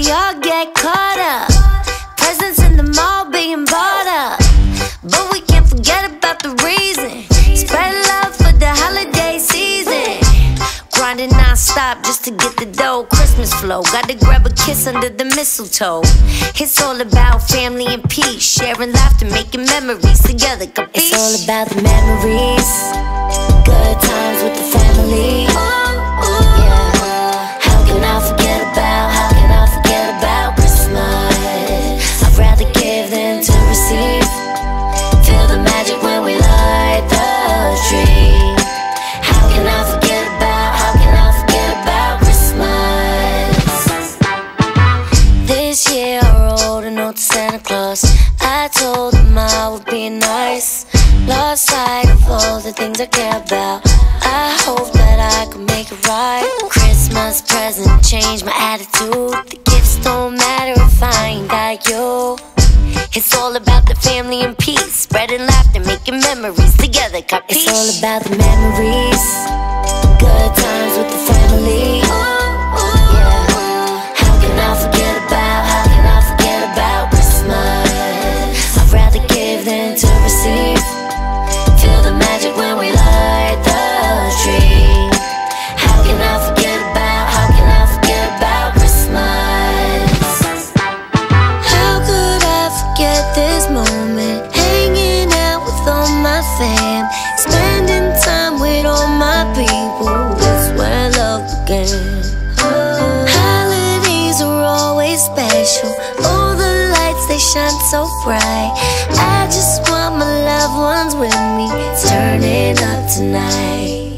we all get caught up. Presents in the mall being bought up, but we can't forget about the reason. Spread love for the holiday season. Grinding non-stop just to get the dough. Christmas flow, gotta grab a kiss under the mistletoe. It's all about family and peace, sharing laughter, making memories together. Capiche? It's all about the memories, good times with the family. Yeah, how can I forget about Christmas? I'd rather give than to receive. Feel the magic when we light the tree. How can I forget about Christmas? This year I wrote a note to Santa Claus. I told him I would be nice. Lost sight of all the things I care about. I hope that I can make it right. Christmas present changed my attitude. The gifts don't matter if I ain't got you. It's all about the family and peace, spreading laughter, making memories together. Capiche? It's all about the memories, good times with the family. Yeah, how can I forget about Christmas? I'd rather give than to receive. Feel the magic when we light the tree. How can I forget about Christmas? How could I forget this moment? Hanging out with all my fam, spending time with all my people. It's where love began. Holidays are always special. All the lights, they shine so bright. I just want my loved ones with me, turning up tonight.